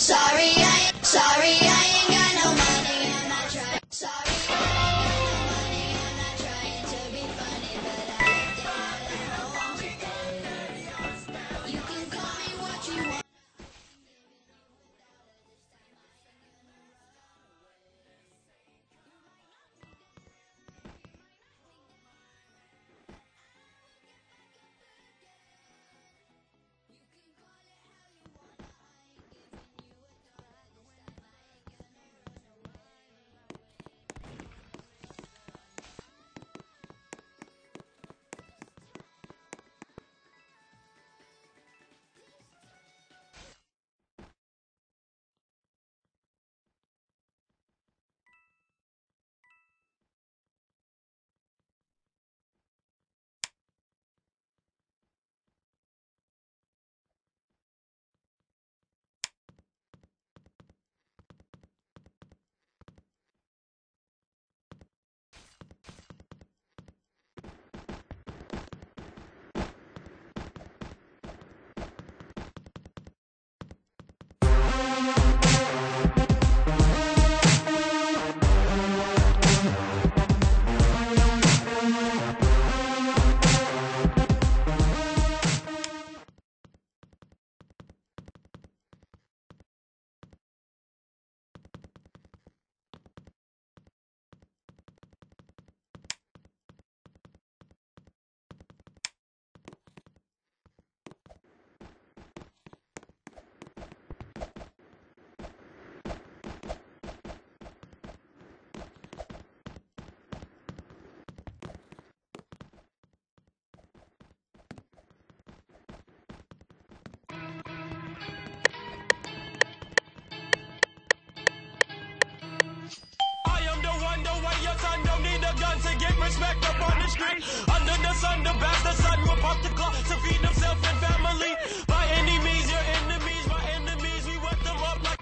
Sorry, I ain't got no money, I'm not trying. Sorry, I ain't got no money, I'm not trying to be funny, but I left it all at home. You can call me what you want. Don't need a gun to get respect up on the street. Under the sun, the bastard son will pump the clock to feed himself and family. By any means, your enemies, my enemies, we wet them up like.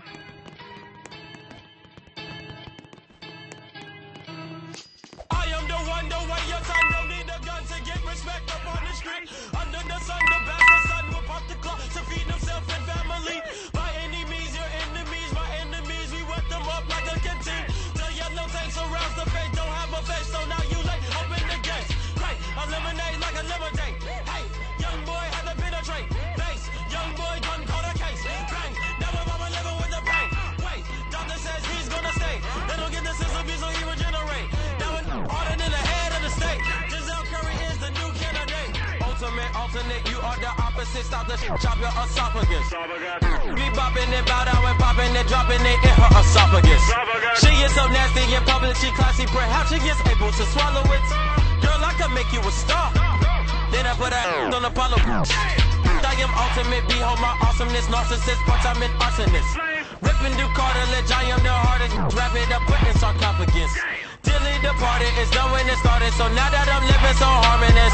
I am the one, the way your son don't need a gun to get respect up on the street. Under the sun, the bastard son will pump the clock to feed himself and family. By any means, your enemies, my enemies, we wet them up like a canteen. No tanks around the face, don't have a face, so now you late, open the gates. Great, eliminate like a lemonade. Hey, young boy had to penetrate. Base, young boy done caught a case. Bang, never mama living with the pain. Wait, doctor says he's gonna stay. They don't get the system, so he regenerate. Now it's harder than the head of the state. Giselle Curry is the new candidate. Ultimate, alternate, you are the opposite. Stop the chop your esophagus. Be bopping it, bow down and popping it, dropping it in her esophagus. She is so nasty in public, she classy, perhaps she is able to swallow it. Girl, I could make you a star. Then I put her on Apollo. I am ultimate, behold my awesomeness, narcissist, but I'm an arsonist. Ripping through cartilage, I am the hardest. Wrap it up, put in sarcophagus. Dilly departed, it's done when it started, so now that I'm living so harmonious.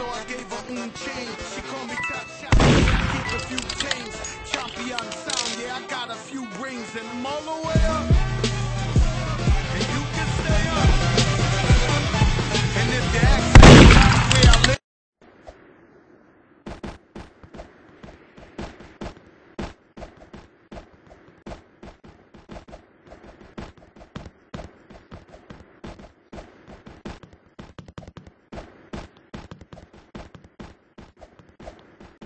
so I gave her change. She called me top shot, yeah, I keep a few chains. Champion sound, yeah, I got a few rings, and I'm all the way up.